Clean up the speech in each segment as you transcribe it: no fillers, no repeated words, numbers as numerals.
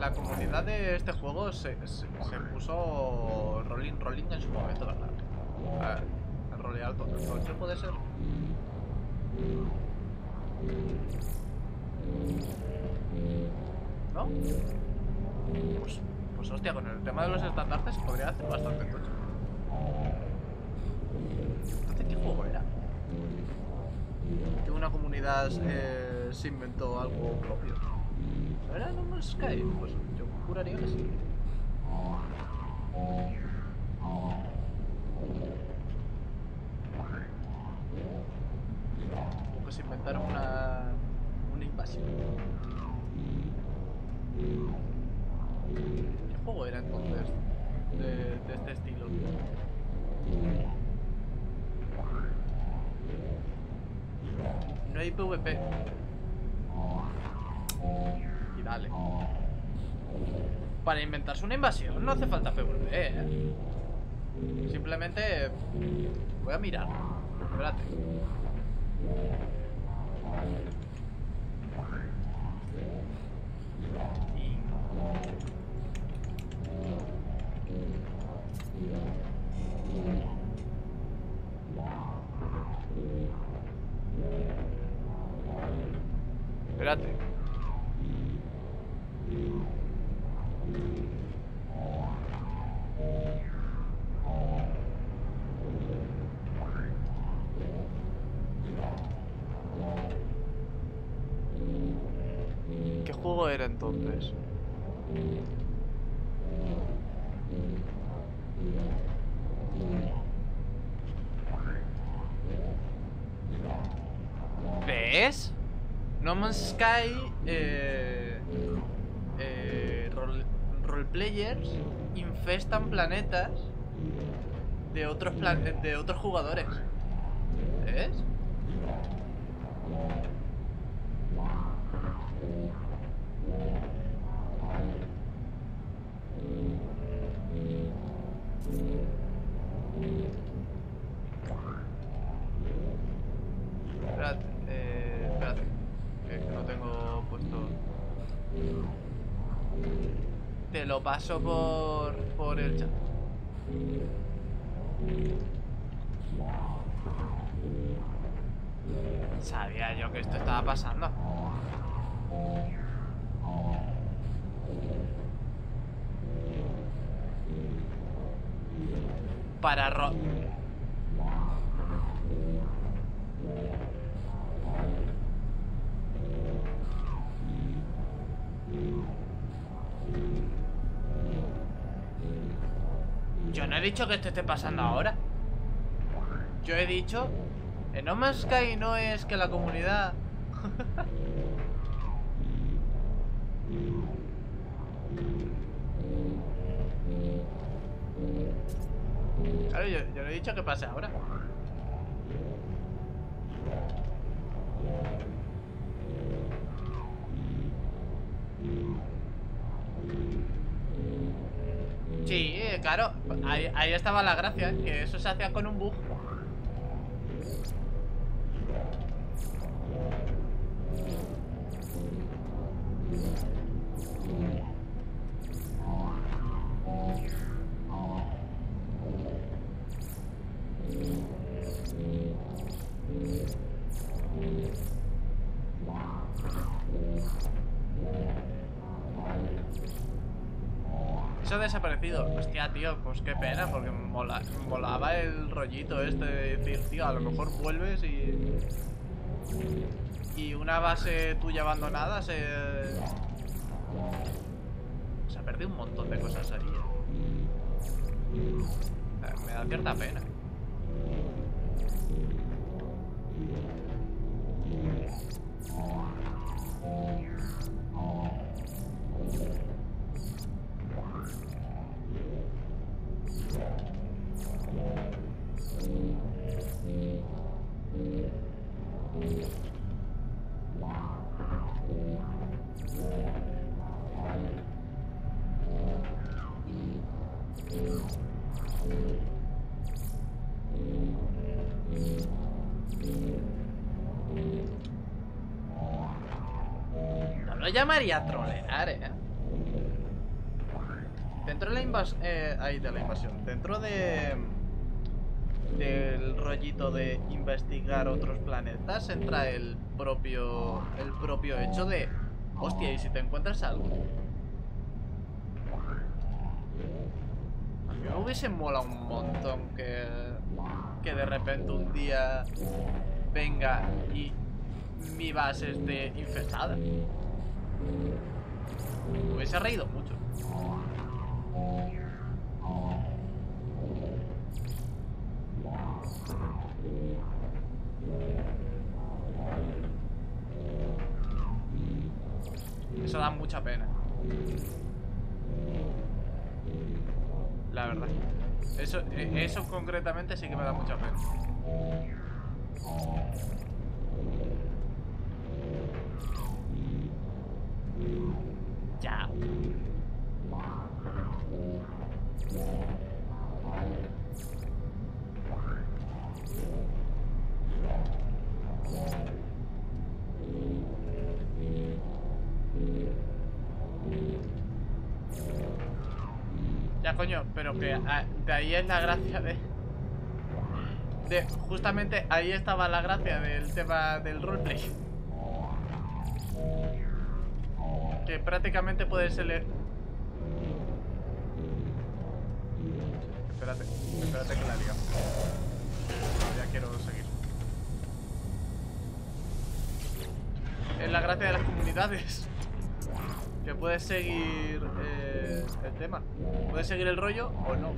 la comunidad de este juego se puso rolling en su momento, ¿verdad? El rolear todo. ¿Qué puede ser? ¿No? Pues hostia, con el tema de los estandartes podría hacer bastante tocho. Entonces, ¿qué juego era? Que una comunidad se inventó algo propio. ¿No era No Man's Sky? Pues yo juraría que sí. Como que se inventaron una invasión. ¿Qué juego era entonces de este estilo? No hay PvP. Y dale. Para inventarse una invasión no hace falta PvP, ¿eh? Simplemente voy a mirar. Espérate. Espérate. ¿Qué juego era entonces? ¿Ves? No Man's Sky roleplayers infestan planetas de otros jugadores. ¿Ves? Espérate, espérate, que no tengo puesto. Te lo paso por el chat. Sabía yo que esto estaba pasando. Para Yo no he dicho que esto esté pasando ahora. Yo he dicho... En No Man's Sky no es que la comunidad... Claro, yo no he dicho que pase ahora. Sí, claro, ahí estaba la gracia, que eso se hacía con un bug. Eso ha desaparecido. Hostia, tío, pues qué pena, porque molaba el rollito este de decir, tío, a lo mejor vuelves y una base tuya abandonada se ha perdido un montón de cosas ahí. Me da cierta pena. No lo llamaría trolear, ¿eh? dentro de la invasión... ahí de la invasión. Dentro de... del rollito de investigar otros planetas entra el propio hecho de... Hostia, ¿y si te encuentras algo? A mí me hubiese molado un montón que de repente un día venga y mi base esté infestada. Me hubiese reído mucho. Eso da mucha pena. La verdad. Eso concretamente sí que me da mucha pena. Ya. Ya, coño, pero que de ahí es la gracia de... Justamente ahí estaba la gracia del tema del roleplay. Que prácticamente puede ser... Espérate que la liga. Ya quiero seguir. Es la gracia de las comunidades. Que puedes seguir el tema. Puedes seguir el rollo o no.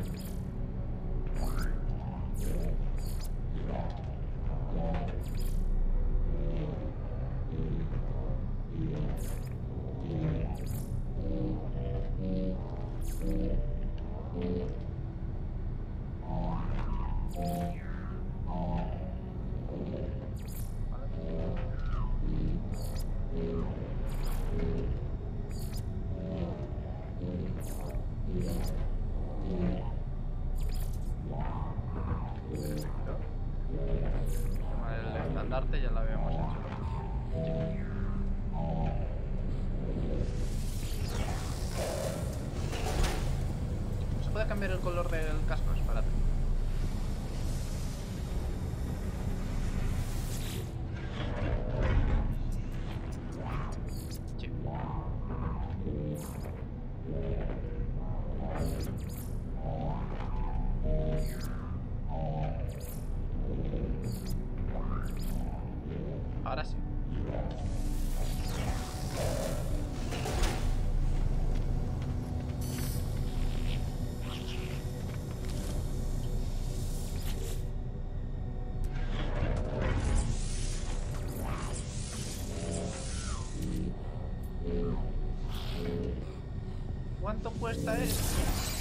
El estandarte ya lo habíamos hecho. ¿Se puede cambiar el color del casco? Espérate. Sí. Ahora sí. ¿Cuánto cuesta esto?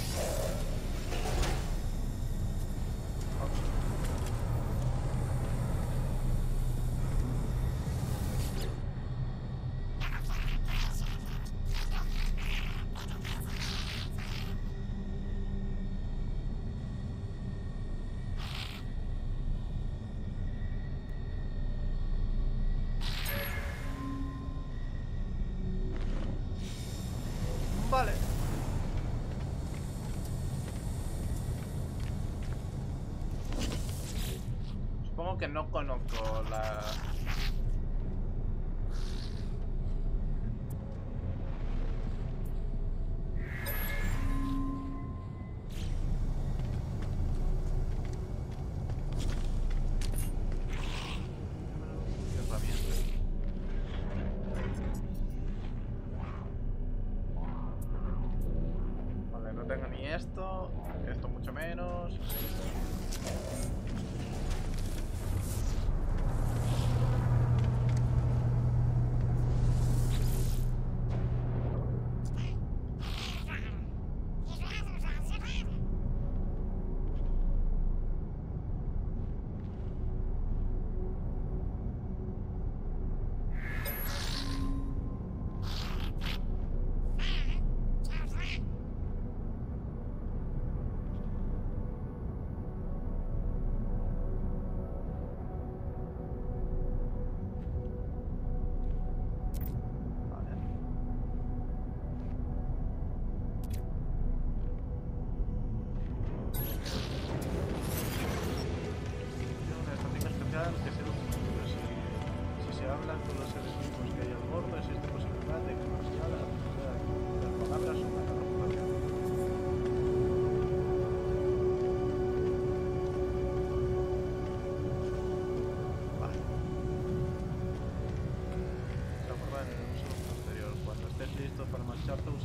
Vale. Supongo que no conozco la... Vale, no tengo ni esto mucho menos.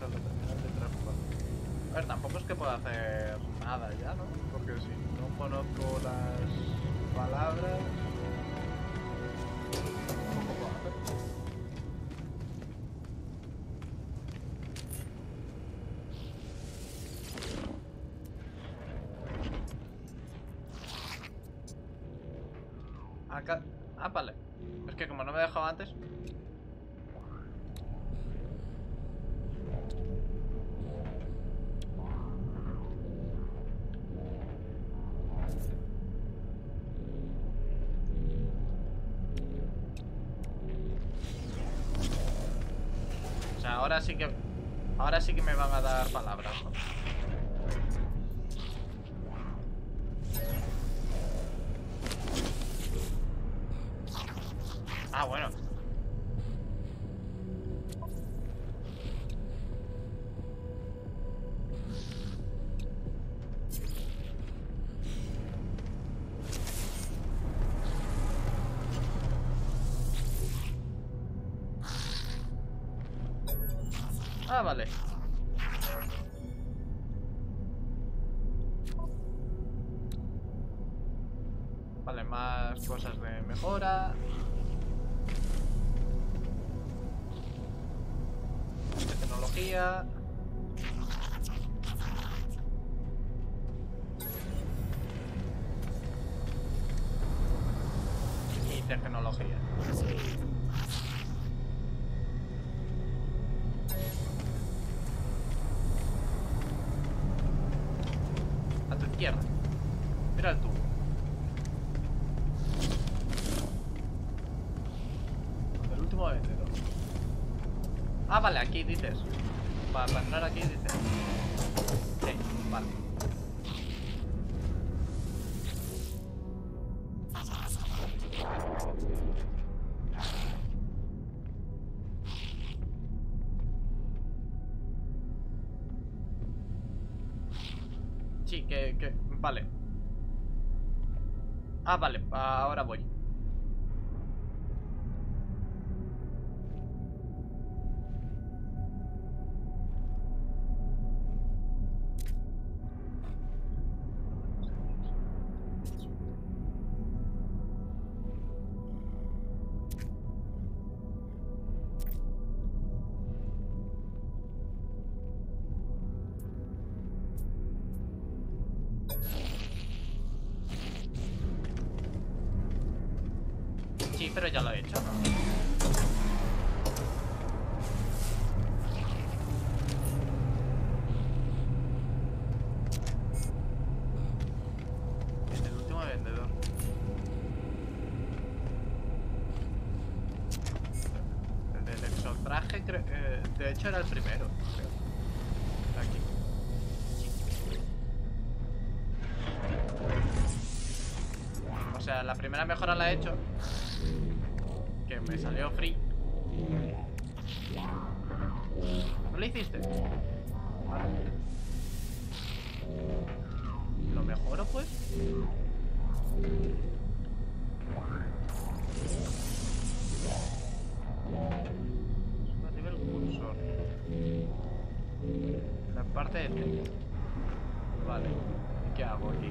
hasta la terminal de transporte. A ver, tampoco es que pueda hacer nada ya, ¿no? Porque si no conozco las palabras, tampoco puedo hacer. Acá... Ah, vale. Es que como no me he dejado antes... O sea, ahora sí que... Ahora sí que me van a dar palabras, ¿no? Ah, bueno. Ah, vale. Vale, más cosas de mejora. De tecnología. Y tecnología. A tu izquierda. Mira el tubo. El último vendedor. Ah, vale, aquí dices. Para entrar aquí dices. Sí, vale. Sí, que... Vale. Ah, vale, ahora voy. Sí, pero ya lo he hecho. Es el último vendedor. El del exotraje, de hecho era el primero, creo. Aquí. O sea, la primera mejora la he hecho. Que me salió free. ¿No lo hiciste? Vale. ¿Lo mejoro, pues? Activa el cursor. La parte de texto. Vale. ¿Y qué hago aquí?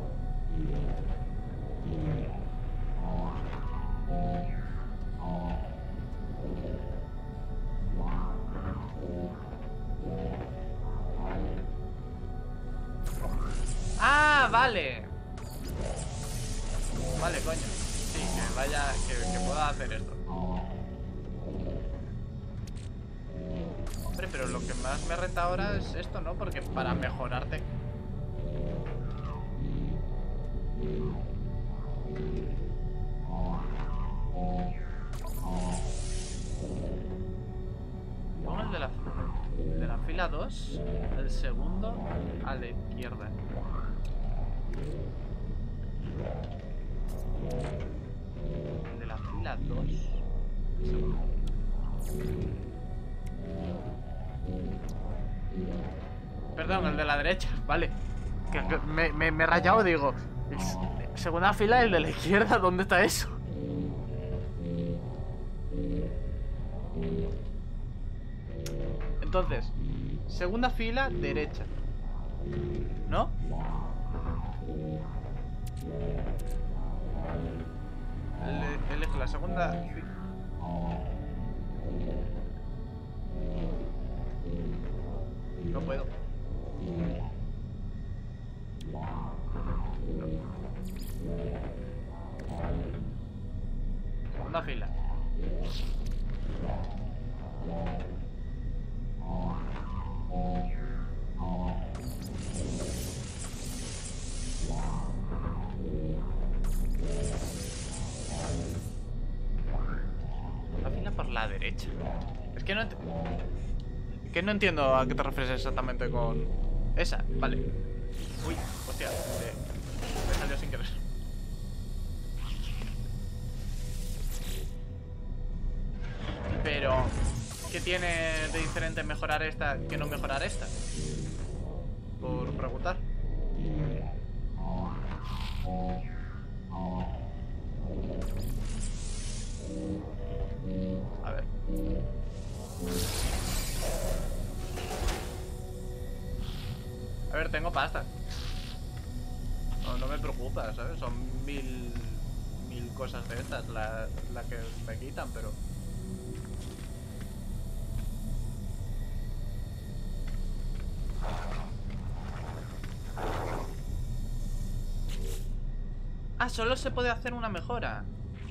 ¡Ah, vale! Vale, coño. Sí, que vaya, que pueda hacer esto. Hombre, pero lo que más me renta ahora es esto, ¿no? Porque para mejorarte... Pon el de la fila 2, el segundo a la izquierda. El de la fila 2, el segundo. Perdón, el de la derecha, vale. Que me he rayado, digo. Segunda fila, el de la izquierda, ¿dónde está eso? Entonces, Segunda fila, derecha. ¿No? Elige la segunda fila. No puedo. Segunda fila. La fila por la derecha. Es que no entiendo a qué te refieres exactamente con esa. Vale. Uy, hostia, me salió sin querer. Pero ¿qué tiene de diferente mejorar esta que no mejorar esta? Por preguntar. A ver. A ver, tengo pasta. No me preocupa, ¿sabes? Son mil cosas de estas la que me quitan, pero... Ah, solo se puede hacer una mejora.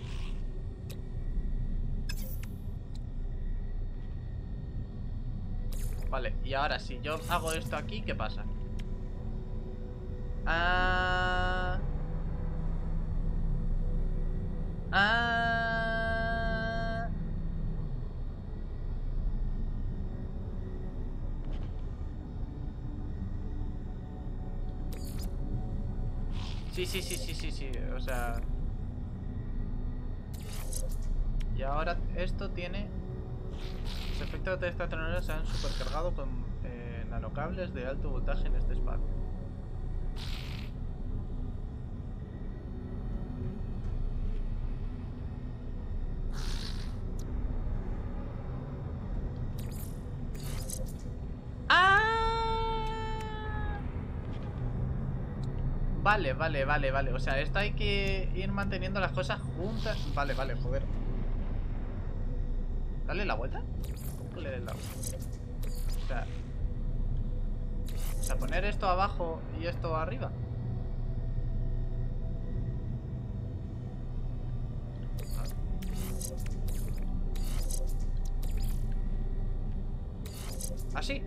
Vale, y ahora si yo hago esto aquí, ¿qué pasa? Ah... Sí, o sea... Y ahora esto tiene... Los efectos de esta tecnología se han supercargado con nanocables de alto voltaje en este espacio. Vale. O sea, esto hay que ir manteniendo las cosas juntas. Vale, joder. ¿Dale la vuelta? ¿Cómo que le des la vuelta? O sea, poner esto abajo y esto arriba. ¿Así?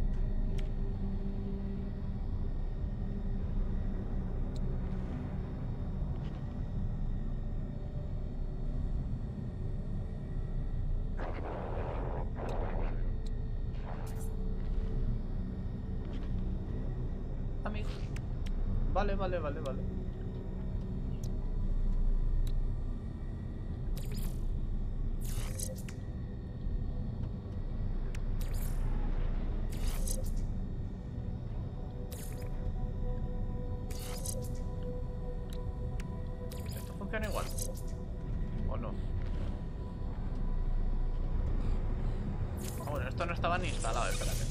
Amigo. Vale. ¿Esto funciona igual? ¿O no? Ah, bueno, esto no estaba ni instalado, espérate.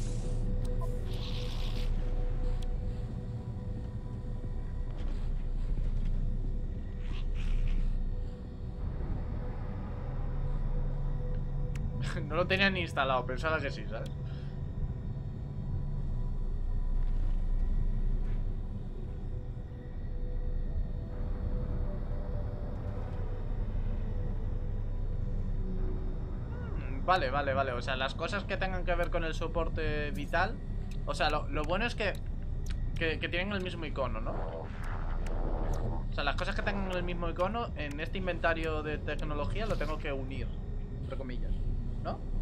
No lo tenía ni instalado, pensaba que sí, ¿sabes? Vale. O sea, las cosas que tengan que ver con el soporte vital. O sea, lo bueno es que tienen el mismo icono, ¿no? O sea, las cosas que tengan el mismo icono en este inventario de tecnología lo tengo que unir, entre comillas, ¿no?